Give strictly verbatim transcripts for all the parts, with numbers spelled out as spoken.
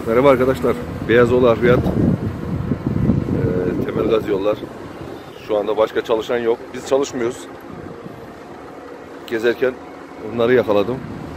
Merhaba arkadaşlar. Beyazoğlu Harfiyat ee, temel gaz yollar. Şu anda başka çalışan yok. Biz çalışmıyoruz. Gezerken onları yakaladım.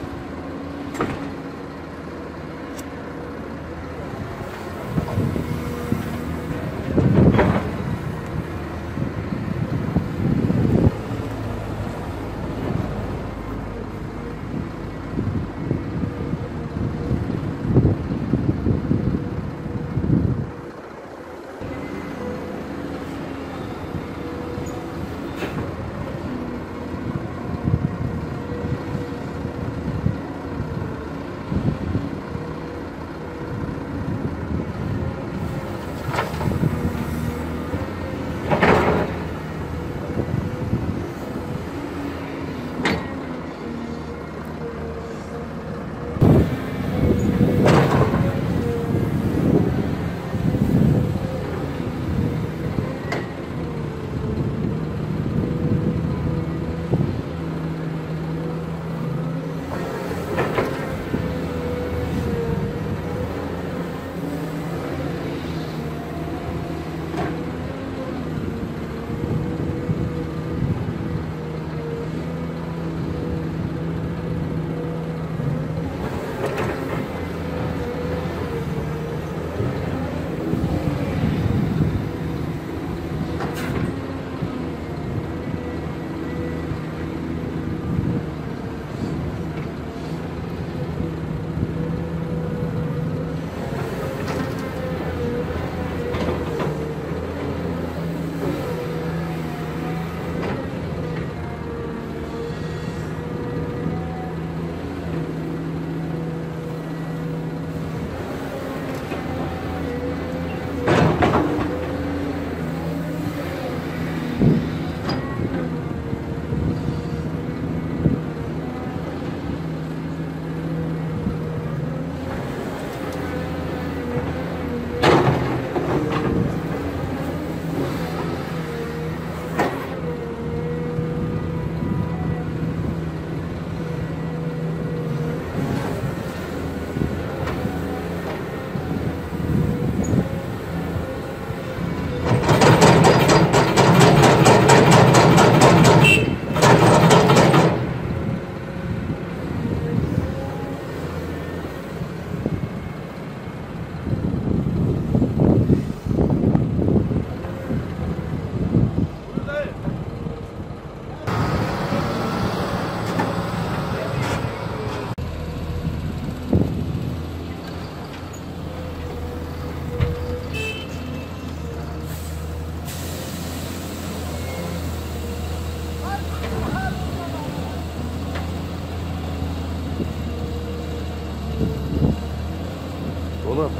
Olur mu?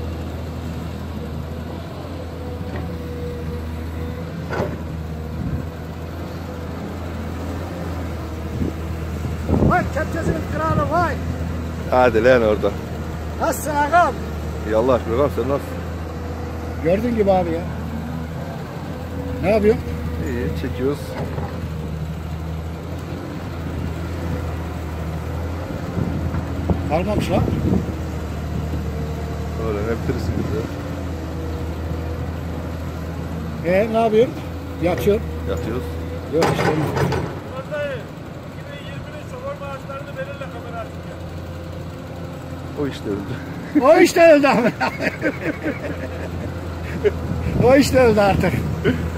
Vay kepçesinin kralı vay. Hadi lan orada. Nasılsın ağam? İyi Allah aşkına ağam, sen nasılsın? Gördüğün gibi abi ya. Ne yapıyorsun? İyi, çekiyoruz. Kalmamış lan. Öğrenebilirsin bize. Ee ne yapıyorsun? Yatıyorsun. Yatıyoruz. Yok işte. Vallahi iki bin yirminin şoför maaşlarını belirle kamera açınca. O işte öldü. O işte öldü abi. O işte öldü artık.